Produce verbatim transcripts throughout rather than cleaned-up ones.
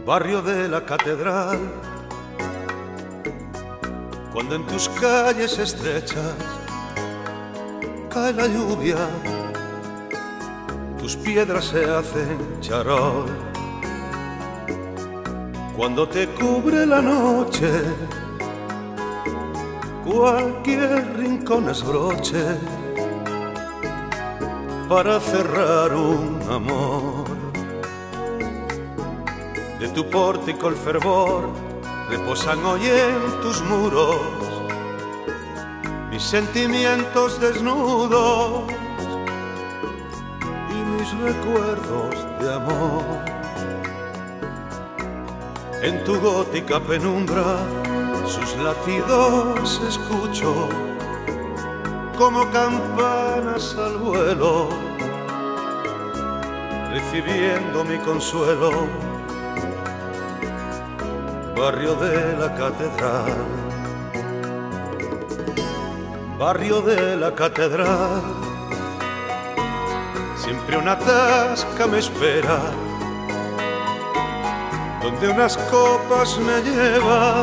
barrio de la Catedral, cuando en tus calles estrechas cae la lluvia, tus piedras se hacen charol, cuando te cubre la noche, cualquier rincón es broche para cerrar un amor. De tu pórtico el fervor reposan hoy en tus muros mis sentimientos desnudos y mis recuerdos de amor. En tu gótica penumbra sus latidos escucho como campanas al vuelo, recibiendo mi consuelo. Barrio de la Catedral, barrio de la Catedral, siempre una tasca me espera, donde unas copas me llevan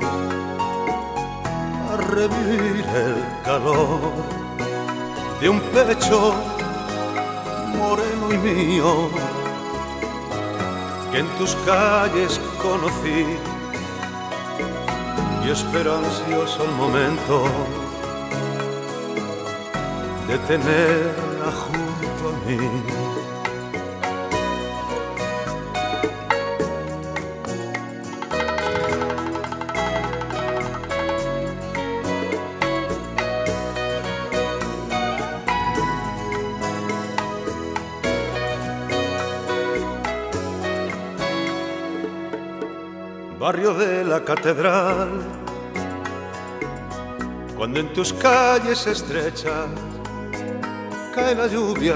a revivir el calor de un pecho moreno y mío que en tus calles conocí, y espero ansioso el momento de tenerla junto a mí. Barrio de la Catedral, cuando en tus calles estrechas cae la lluvia,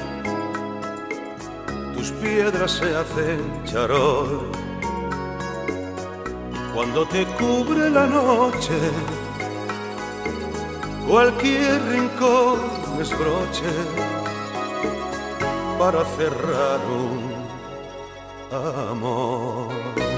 tus piedras se hacen charol, cuando te cubre la noche, cualquier rincón es broche para cerrar un amor.